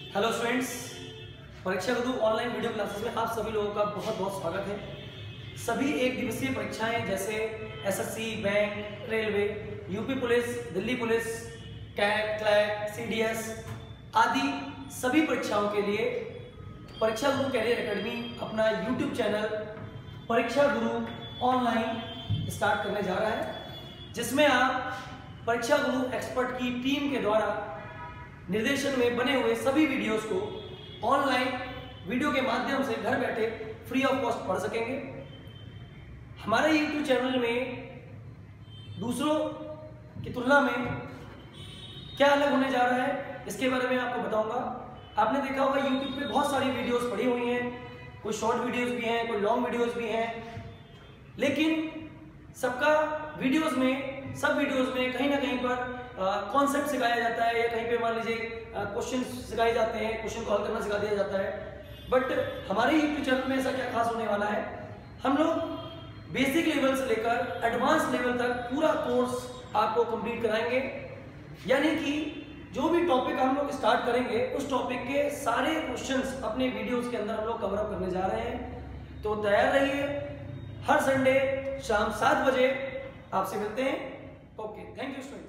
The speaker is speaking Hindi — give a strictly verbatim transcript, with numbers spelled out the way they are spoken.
हेलो स्टूडेंट्स, परीक्षा गुरु ऑनलाइन वीडियो क्लासेस में आप सभी लोगों का बहुत बहुत स्वागत है। सभी एक दिवसीय परीक्षाएं जैसे SSC, bank, railway, UP police, Delhi police, CAT, CLAT, CDS आदि सभी परीक्षाओं के लिए परीक्षा गुरु कैरियर एकेडमी अपना YouTube channel Pariksha Guru online start करने जा रहा है, जिसमें आप परीक्षा गुरु एक्सपर्ट की टीम के द्वारा निर्देशन में बने हुए सभी वीडियोस को ऑनलाइन वीडियो के माध्यम से घर बैठे फ्री ऑफ कॉस्ट पढ़ सकेंगे। हमारे यूट्यूब चैनल में दूसरों की तुलना में क्या अलग होने जा रहा है, इसके बारे में आपको बताऊंगा। आपने देखा होगा यूट्यूब पे बहुत सारी वीडियोस पड़ी हुई हैं, कोई शॉर्ट वीडियोस भी हैं, कोई लॉन्ग वीडियोस भी हैं, लेकिन सबका वीडियोस में सब वीडियोस में कहीं ना कहीं पर कॉन्सेप्ट सिखाया जाता है या कहीं पे मान लीजिए क्वेश्चन सिखाए जाते हैं, क्वेश्चन को हल करना सिखा दिया जाता है। बट हमारे यूट्यूब चैनल में ऐसा क्या खास होने वाला है, हम लोग बेसिक लेवल से लेकर एडवांस लेवल तक पूरा कोर्स आपको कंप्लीट कराएंगे। यानी कि जो भी टॉपिक हम लोग स्टार्ट करेंगे उस टॉपिक के सारे क्वेश्चंस अपने वीडियोस के अंदर हम लोग कवर अप करने जा रहे हैं। तो तैयार रहिए। हर संडे शाम सात बजे आपसे मिलते हैं। Okay, thank you student.